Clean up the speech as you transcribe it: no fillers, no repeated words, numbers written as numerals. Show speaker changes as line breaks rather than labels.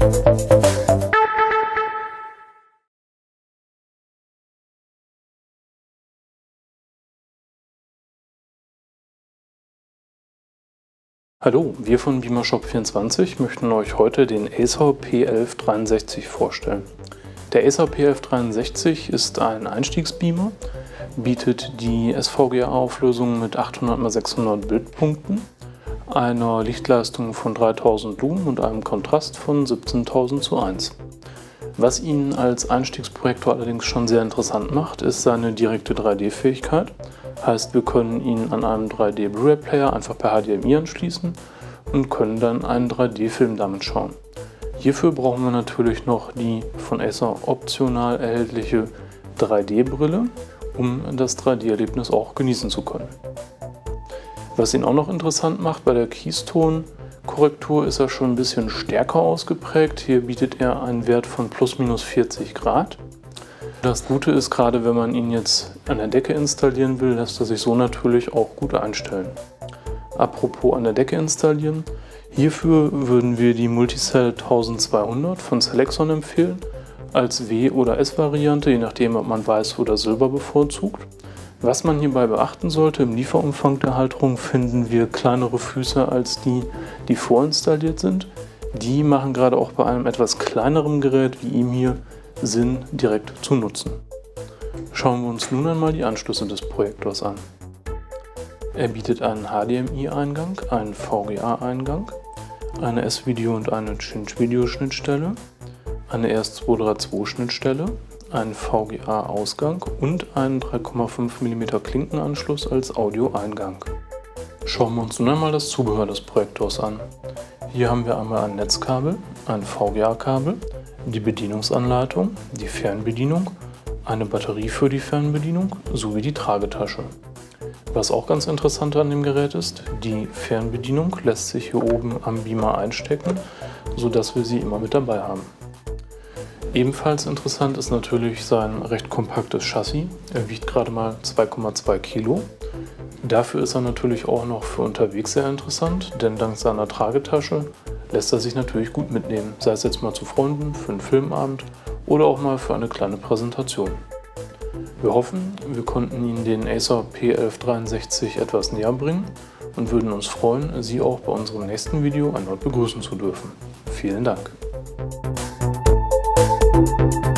Hallo, wir von BeamerShop24 möchten euch heute den Acer P1163 vorstellen. Der Acer P1163 ist ein Einstiegsbeamer, bietet die SVGA-Auflösung mit 800 x 600 Bildpunkten, einer Lichtleistung von 3000 Lumen und einem Kontrast von 17:1. Was ihn als Einstiegsprojektor allerdings schon sehr interessant macht, ist seine direkte 3D-Fähigkeit. Heißt, wir können ihn an einem 3D Blu-ray-Player einfach per HDMI anschließen und können dann einen 3D-Film damit schauen. Hierfür brauchen wir natürlich noch die von Acer optional erhältliche 3D-Brille, um das 3D-Erlebnis auch genießen zu können. Was ihn auch noch interessant macht, bei der Keystone-Korrektur ist er schon ein bisschen stärker ausgeprägt. Hier bietet er einen Wert von ± 40 Grad. Das Gute ist, gerade wenn man ihn jetzt an der Decke installieren will, lässt er sich so natürlich auch gut einstellen. Apropos an der Decke installieren, hierfür würden wir die Multicell 1200 von Selexon empfehlen, als W- oder S-Variante, je nachdem ob man Weiß oder Silber bevorzugt. Was man hierbei beachten sollte, im Lieferumfang der Halterung finden wir kleinere Füße als die, die vorinstalliert sind. Die machen gerade auch bei einem etwas kleineren Gerät wie ihm hier Sinn, direkt zu nutzen. Schauen wir uns nun einmal die Anschlüsse des Projektors an. Er bietet einen HDMI-Eingang, einen VGA-Eingang, eine S-Video- und eine Cinch-Video-Schnittstelle, eine RS232-Schnittstelle, einen VGA-Ausgang und einen 3,5 mm Klinkenanschluss als Audio-Eingang. Schauen wir uns nun einmal das Zubehör des Projektors an. Hier haben wir einmal ein Netzkabel, ein VGA-Kabel, die Bedienungsanleitung, die Fernbedienung, eine Batterie für die Fernbedienung sowie die Tragetasche. Was auch ganz interessant an dem Gerät ist, die Fernbedienung lässt sich hier oben am Beamer einstecken, sodass wir sie immer mit dabei haben. Ebenfalls interessant ist natürlich sein recht kompaktes Chassis. Er wiegt gerade mal 2,2 Kilo. Dafür ist er natürlich auch noch für unterwegs sehr interessant, denn dank seiner Tragetasche lässt er sich natürlich gut mitnehmen, sei es jetzt mal zu Freunden, für einen Filmabend oder auch mal für eine kleine Präsentation. Wir hoffen, wir konnten Ihnen den Acer P1163 etwas näher bringen und würden uns freuen, Sie auch bei unserem nächsten Video erneut begrüßen zu dürfen. Vielen Dank!